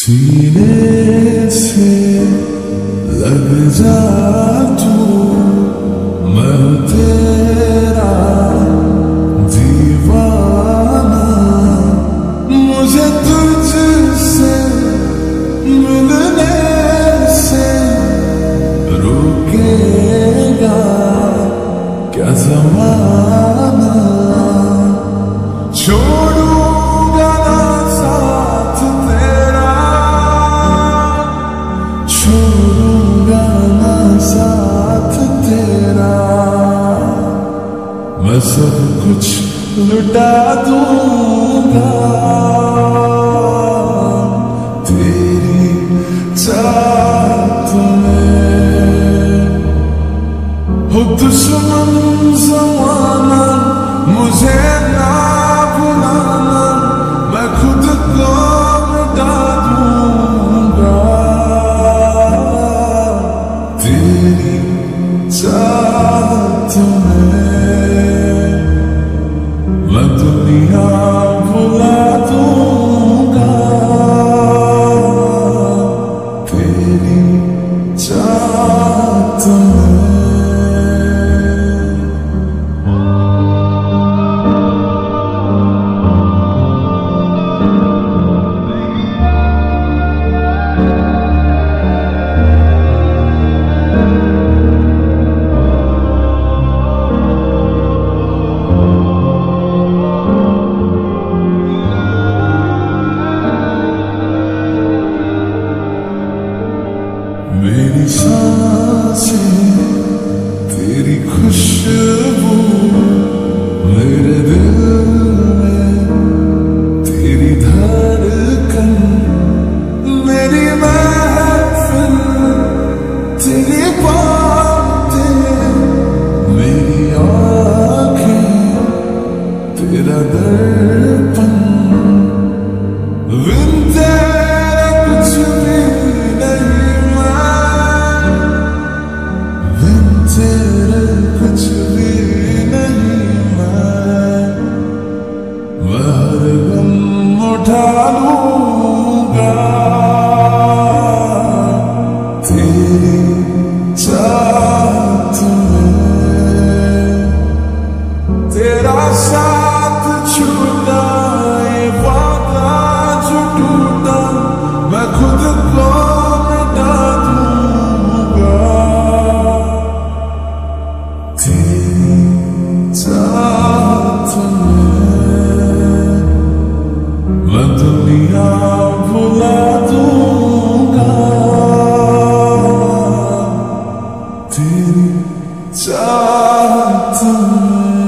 सीने से लग जा तू, मैं तेरा दीवाना। मुझे तुझसे मिलने से रोकेगा क्या ज़माना। छोड़ूंगा ना साथ तेरा, छोड़ूंगा ना साथ तेरा। मैं सब कुछ लुटा दूंगा तेरी चाहत में। हो दुश्मन ज़माना मुझे ना भुलाना, मैं खुद को मिटा दूंगा तेरी चाहत में। मैं दुनिया भुला दूंगा तेरी चाहत में। मेरी सांसें तेरी खुशबू, मेरे दिल में तेरी धड़कन। मेरी महफिल तेरी बातें, मेरी आँखें तेरा दर्पण। बिन तेरे कुछ भी तेरे कुछ भी नहीं। मैं हर गम उठा लूंगा तेरी चाहत में। तेरा साथ छूटा ये वादा जो टूटा, मैं खुद को मिटा दूंगा तेरी चाहत में। मैं दुनिया भुला दूंगा तेरी चाहत में।